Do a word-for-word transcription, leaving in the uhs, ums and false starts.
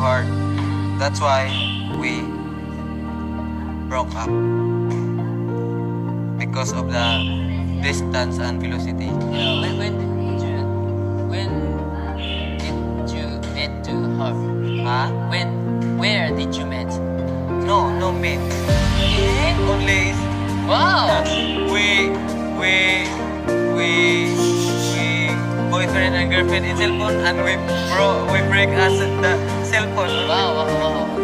hard. That's why we broke up. Because of the distance and velocity. Yeah, when, when did you when did you met to her? Huh? When where did you met? No, no meet. Eh? Only Wow! we we we we boyfriend and girlfriend in cellphone and we bro we break us the cellphone. Wow, wow, wow.